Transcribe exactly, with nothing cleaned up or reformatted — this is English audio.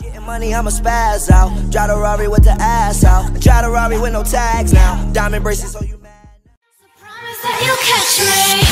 Getting money, I'm a spaz out. Drive the Rari with the ass out. Drive the Rari with no tags now. Diamond bracelets, so you mad? Promise that you'll catch me.